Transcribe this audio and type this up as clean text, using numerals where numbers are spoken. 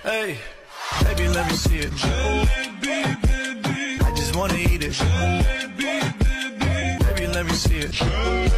Hey, baby, let me see it. I just wanna eat it. Baby, let me see it.